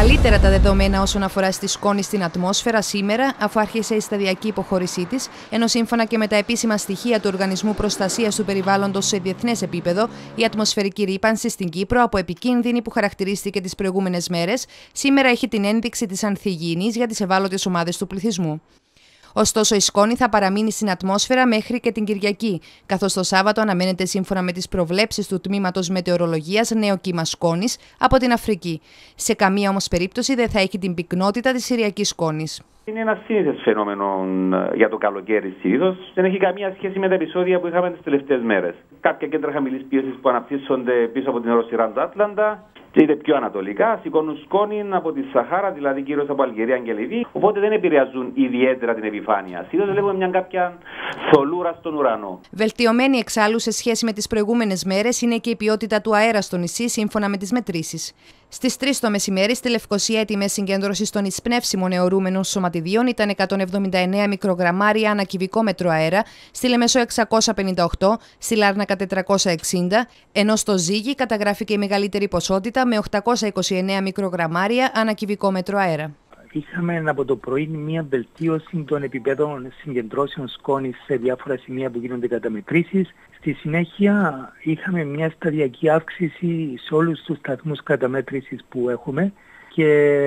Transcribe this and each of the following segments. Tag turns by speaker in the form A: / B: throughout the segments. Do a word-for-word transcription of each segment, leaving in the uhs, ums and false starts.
A: Καλύτερα τα δεδομένα όσον αφορά στη σκόνη στην ατμόσφαιρα σήμερα, αφού άρχισε η σταδιακή υποχώρησή της, ενώ σύμφωνα και με τα επίσημα στοιχεία του Οργανισμού Προστασίας του Περιβάλλοντος σε διεθνές επίπεδο, η ατμοσφαιρική ρύπανση στην Κύπρο, από επικίνδυνη που χαρακτηρίστηκε τις προηγούμενες μέρες, σήμερα έχει την ένδειξη της ανθυγιεινής για τις ευάλωτες ομάδες του πληθυσμού. Ωστόσο, η σκόνη θα παραμείνει στην ατμόσφαιρα μέχρι και την Κυριακή, καθώς το Σάββατο αναμένεται, σύμφωνα με τις προβλέψεις του Τμήματος Μετεωρολογίας, νέο κύμα σκόνης από την Αφρική. Σε καμία όμως περίπτωση δεν θα έχει την πυκνότητα της συριακής σκόνης.
B: Είναι ένα σύνηθες φαινόμενο για το καλοκαίρι συνήθως. Δεν έχει καμία σχέση με τα επεισόδια που είχαμε τις τελευταίες μέρες. Κάποια κέντρα χαμηλής πίεσης που αναπτύσσονται πίσω από την οροσειρά του Άτλαντα, είτε πιο ανατολικά, σηκώνουν σκόνη από τη Σαχάρα, δηλαδή κυρίως από Αλγερία και Λιβύη, οπότε δεν επηρεάζουν ιδιαίτερα την επιφάνεια. Συνήθως βλέπουμε μια κάποια θολούρα στον ουρανό.
A: Βελτιωμένη εξάλλου σε σχέση με τις προηγούμενες μέρες είναι και η ποιότητα του αέρα στο νησί, σύμφωνα με τις μετρήσεις. Στις τρεις το μεσημέρι, στη Λευκοσία, οι τιμές συγκέντρωσης των εισπνεύσιμων αιωρούμενων σωματιδίων ήταν εκατόν εβδομήντα εννέα μικρογραμμάρια ανά κυβικό μέτρο αέρα, στη Λεμεσό εξακόσια πενήντα οκτώ, στη Λάρνακα τετρακόσια εξήντα, ενώ στο Ζήγη καταγράφηκε η μεγαλύτερη ποσότητα με οκτακόσια είκοσι εννέα μικρογραμμάρια ανά κυβικό μέτρο αέρα.
C: Είχαμε από το πρωί μια βελτίωση των επιπέδων συγκεντρώσεων σκόνης σε διάφορα σημεία που γίνονται καταμετρήσεις. Στη συνέχεια είχαμε μια σταδιακή αύξηση σε όλους τους σταθμούς καταμέτρησης που έχουμε και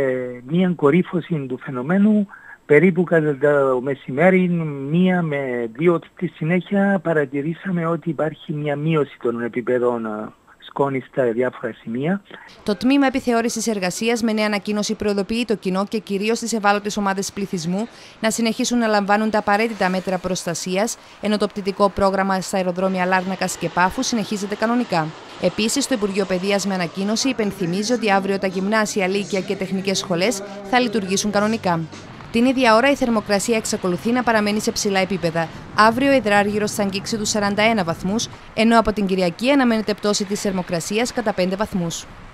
C: μια κορύφωση του φαινομένου περίπου κατά το μεσημέρι, μία με δύο. Στη συνέχεια παρατηρήσαμε ότι υπάρχει μια μείωση των επιπέδων σκόνη στα διάφορα σημεία.
A: Το Τμήμα Επιθεώρησης Εργασίας με νέα ανακοίνωση προειδοποιεί το κοινό και κυρίως τις ευάλωτες ομάδες πληθυσμού να συνεχίσουν να λαμβάνουν τα απαραίτητα μέτρα προστασίας, ενώ το πτυτικό πρόγραμμα στα αεροδρόμια Λάρνακας και Πάφου συνεχίζεται κανονικά. Επίσης, το Υπουργείο Παιδείας με ανακοίνωση υπενθυμίζει ότι αύριο τα γυμνάσια, λύκεια και τεχνικές σχολές θα λειτουργήσουν κανονικά. Την ίδια ώρα η θερμοκρασία εξακολουθεί να παραμένει σε ψηλά επίπεδα. Αύριο η υδράργυρος θα αγγίξει τους σαράντα ένα βαθμούς, ενώ από την Κυριακή αναμένεται πτώση της θερμοκρασίας κατά πέντε βαθμούς.